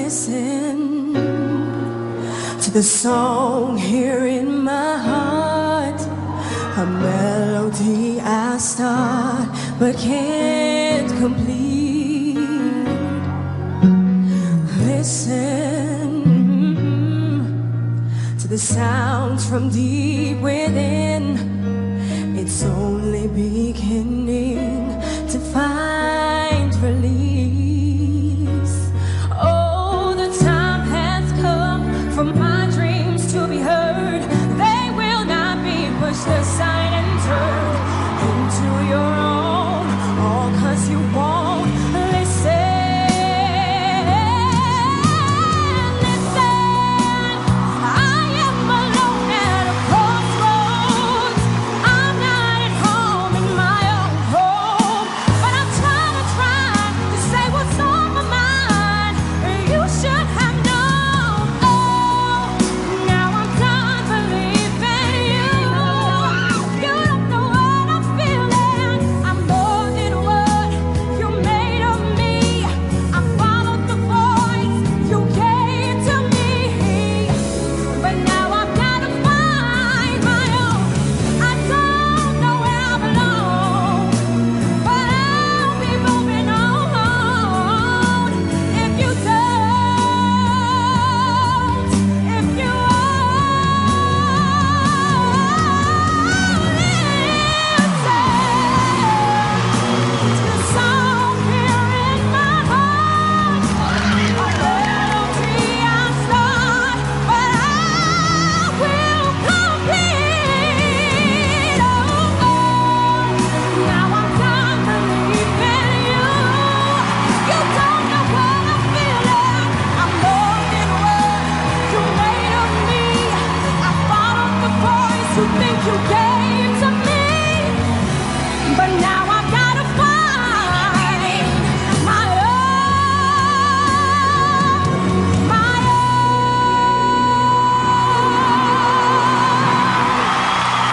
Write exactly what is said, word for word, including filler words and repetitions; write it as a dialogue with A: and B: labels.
A: listen to the song here in my heart, a melody I start but can't complete. Listen to the sounds from deep within. It's only beginning to find release. Oh, the time has come for my dreams to be heard. They will not be pushed aside and turned into your own, all 'cause you won't listen. You think you can?